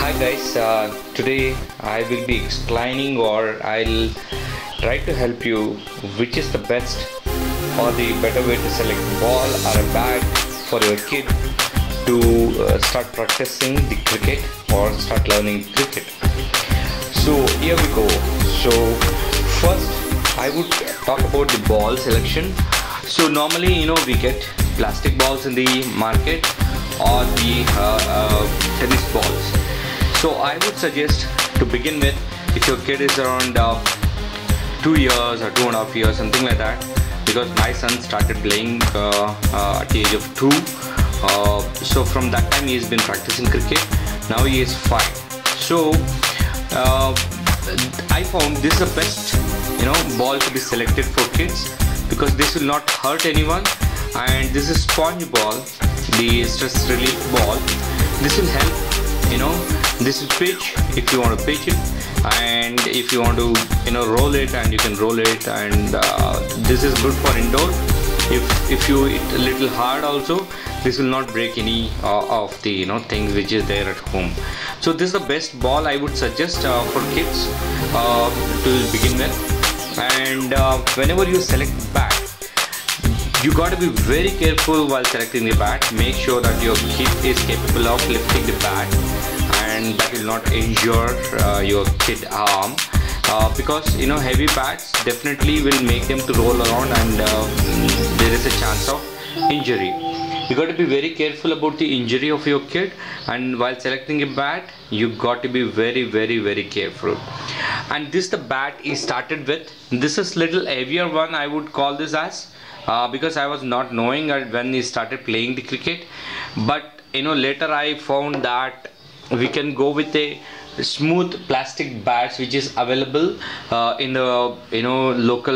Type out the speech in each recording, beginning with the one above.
Hi guys, today I will be explaining or I'll try to help you which is the best or the better way to select ball or a bat for your kid to start practicing the cricket or start learning cricket. So here we go. So first I would talk about the ball selection. So normally we get plastic balls in the market or the tennis balls. So I would suggest to begin with, if your kid is around 2 years or 2.5 years, something like that, because my son started playing at the age of 2. So from that time he has been practicing cricket. Now he is 5. So I found this is the best ball to be selected for kids, because this will not hurt anyone, and this is sponge ball, the stress relief ball. This will help, this will pitch if you want to pitch it, and if you want to roll it, and you can roll it, and this is good for indoor. If you hit a little hard also, this will not break any of the things which is there at home. So this is the best ball I would suggest for kids to begin with. And whenever you select bat, you got to be very careful while selecting the bat. Make sure that your kid is capable of lifting the bat, and that will not injure your kid arm, because heavy bats definitely will make them to roll around, and there is a chance of injury. You got to be very careful about the injury of your kid, and while selecting a bat you got to be very careful. And this the bat is started with. This is little heavier one, I would call this as, because I was not knowing when he started playing the cricket, but later I found that we can go with a smooth plastic bats which is available in the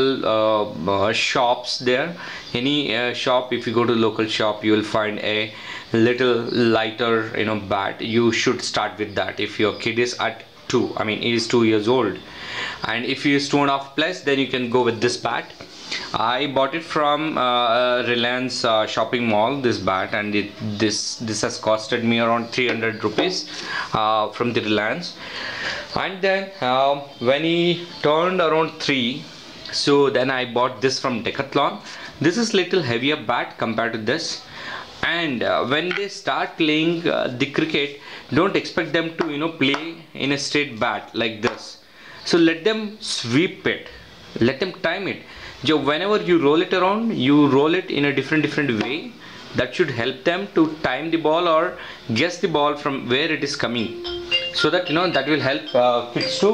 local shops there. Any shop, if you go to local shop, you will find a little lighter bat. You should start with that if your kid is at 2, I mean he is 2 years old, and if he is 2.5 plus, then you can go with this bat. I bought it from Reliance shopping mall, this bat, and this has costed me around 300 rupees from the Reliance. And then when he turned around 3, so then I bought this from Decathlon. This is little heavier bat compared to this. And when they start playing the cricket, don't expect them to play in a straight bat like this. So let them sweep it, let them time it. So whenever you roll it around, you roll it in a different way. That should help them to time the ball or guess the ball from where it is coming, so that that will help kids to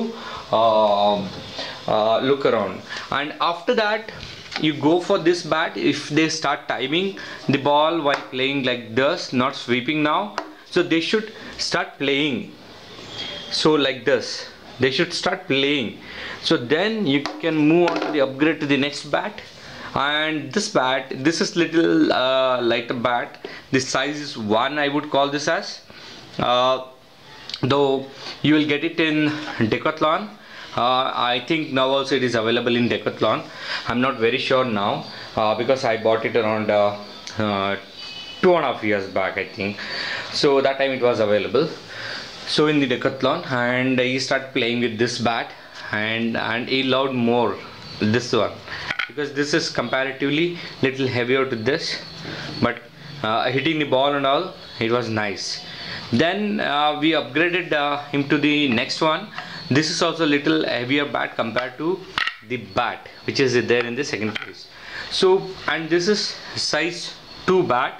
look around. And after that, you go for this bat. If they start timing the ball while playing like this, not sweeping now, so they should start playing, so like this they should start playing. So then you can move on to the upgrade to the next bat. And this bat, this is little lighter bat. This size is 1, I would call this as, though you will get it in Decathlon. I think now also it is available in Decathlon. I'm not very sure now, because I bought it around 2.5 years back, I think. So that time it was available. So in the Decathlon, and he started playing with this bat, and he loved more this one, because this is comparatively little heavier to this, but hitting the ball and all, it was nice. Then we upgraded him to the next one. This is also little heavier bat compared to the bat which is there in the second place. So, and this is size 2 bat.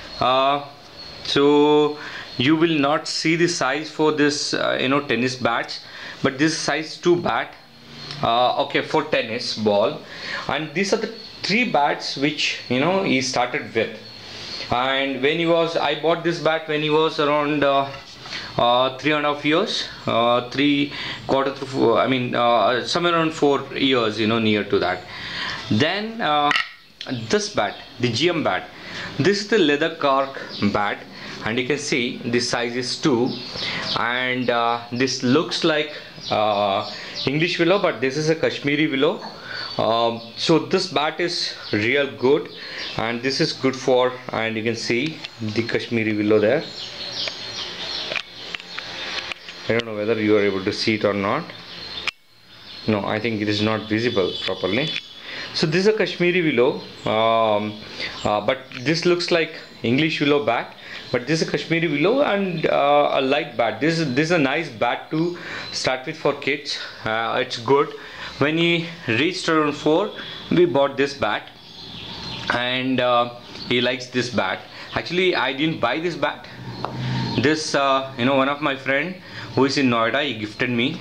So you will not see the size for this tennis bats, but this is size 2 bat, okay, for tennis ball. And these are the 3 bats which he started with. And when he was, I bought this bat when he was around 3.5 years, 3/4 to 4, I mean somewhere around 4 years, near to that. Then this bat, the GM bat, this is the leather cork bat, and you can see this size is 2, and this looks like English willow, but this is a Kashmiri willow. So this bat is real good, and this is good for, and you can see the Kashmiri willow there. I don't know whether you are able to see it or not. No, I think it is not visible properly. So this is a Kashmiri willow, but this looks like English willow bat, but this is a Kashmiri willow and a light bat. This is a nice bat to start with for kids. It's good. When he reached around 4, we bought this bat, and he likes this bat. Actually, I didn't buy this bat. This one of my friend who is in Noida, he gifted me.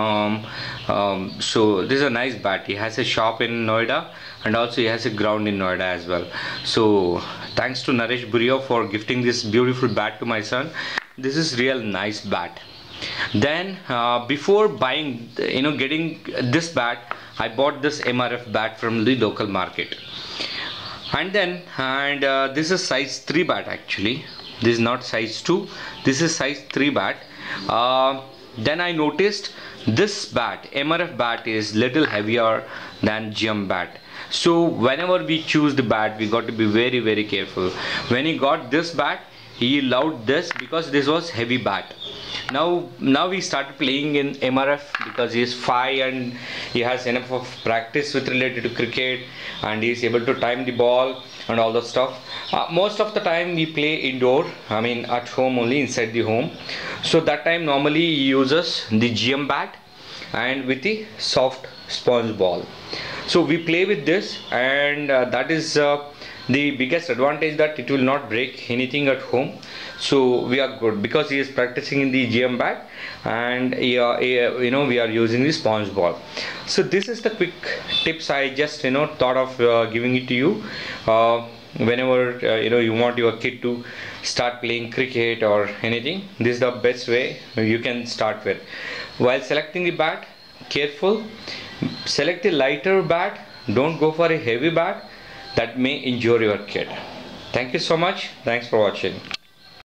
So this is a nice bat. He has a shop in Noida, and also he has a ground in Noida as well. So thanks to Naresh Burio for gifting this beautiful bat to my son. This is real nice bat. Then before buying, getting this bat, I bought this MRF bat from the local market. And then this is size 3 bat actually. This is not size 2, this is size 3 bat. Then I noticed this bat, MRF bat, is little heavier than GM bat. So whenever we choose the bat, we got to be very, very careful. When he got this bat, he loved this because this was heavy bat. Now we started playing in MRF because he is 5 and he has enough of practice with related to cricket, and he is able to time the ball and all that stuff. Most of the time we play indoor, I mean at home only, inside the home. So that time normally he uses the GM bat and with the soft sponge ball. So we play with this, and that is the biggest advantage, that it will not break anything at home. So we are good because he is practicing in the GM bat, and we are using the sponge ball. So this is the quick tips I just thought of giving it to you. Whenever you want your kid to start playing cricket or anything, this is the best way you can start with. While selecting the bat, careful, select a lighter bat, don't go for a heavy bat that may injure your kid. Thank you so much. Thanks for watching.